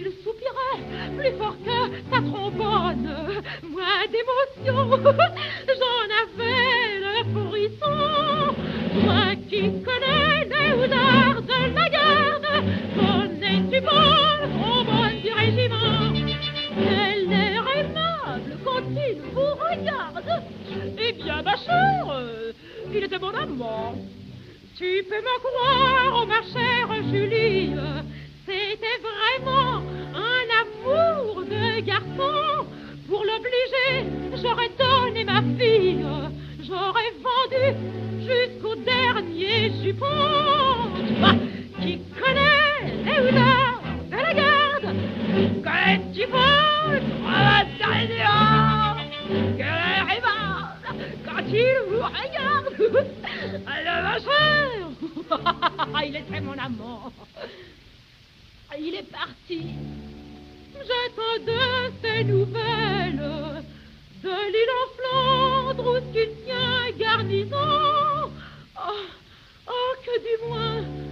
il soupirait plus fort que sa trombone. Moins d'émotion, j'en avais le frisson. Toi qui connais les odeurs de la garde, connais-tu bon trombone du régiment? Quel air aimable quand il vous regarde. Eh bien, ma chère, il était mon amant. Tu peux me croire, oh ma chère Julie, c'était vraiment un amour de garçon. Pour l'obliger, j'aurais donné ma fille, j'aurais vendu jusqu'au dernier jupon. Toi qui connais les odeurs de la garde, connais-tu pas quel air aimable quand il vous regarde. Alors ma chère, il était mon amant. Il est parti. J'attends de ses nouvelles, de l'île en Flandre où il tient garnison. Oh, que du moins